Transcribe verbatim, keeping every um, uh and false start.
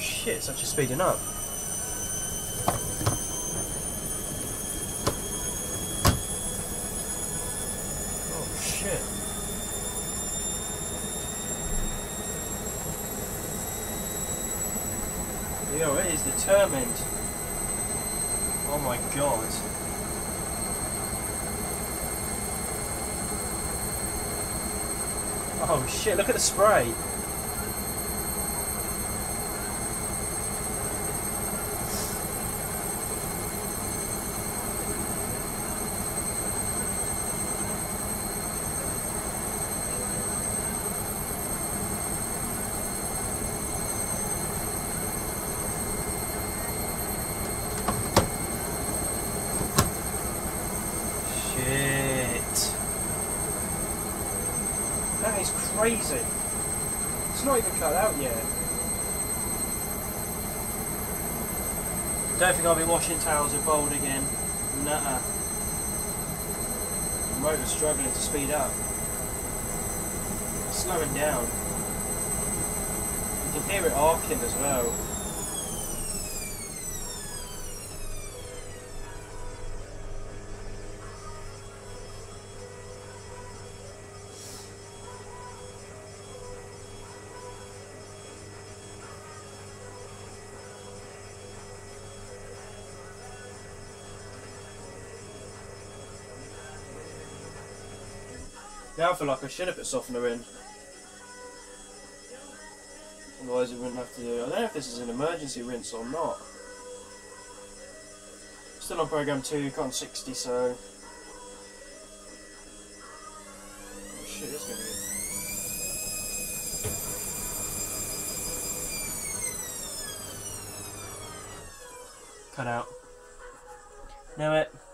shit, it's actually speeding up. Oh shit. Yo, it is determined. Oh my god. Oh shit, look at the spray. That is crazy. It's not even cut out yet. Don't think I'll be washing towels with Bold again. Nuh-uh. The motor's struggling to speed up. It's slowing down. You can hear it arcing as well. Now I feel like I should have put softener in. Otherwise it wouldn't have to do. I don't know if this is an emergency rinse or not. Still on program two, got on sixty, so... Oh shit, it's gonna be... Cut out. Know it.